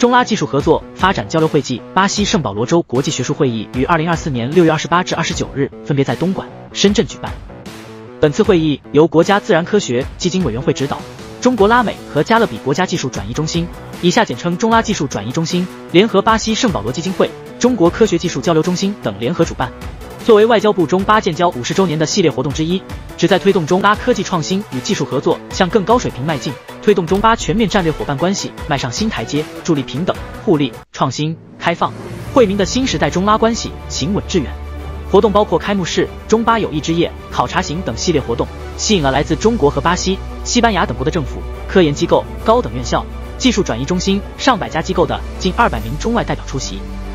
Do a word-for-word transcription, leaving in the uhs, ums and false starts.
中拉技术合作发展交流会暨巴西圣保罗州国际学术会议于二零二四年六月二十八至二十九日分别在东莞、深圳举办。本次会议由国家自然科学基金委员会指导，中国拉美和加勒比国家技术转移中心（以下简称中拉技术转移中心）联合巴西圣保罗基金会、中国科学技术交流中心等联合主办。作为外交部中巴建交五十周年的系列活动之一，旨在推动中拉科技创新与技术合作向更高水平迈进，推动中巴全面战略伙伴关系迈上新台阶，助力平等、互利、创新、开放、惠民的新时代中拉关系行稳致远。活动包括开幕式、中巴友谊之夜、考察行等系列活动，吸引了来自中国和巴西、西班牙等国的政府、科研机构、高等院校、技术转移中心上百家机构的近二百名中外代表出席。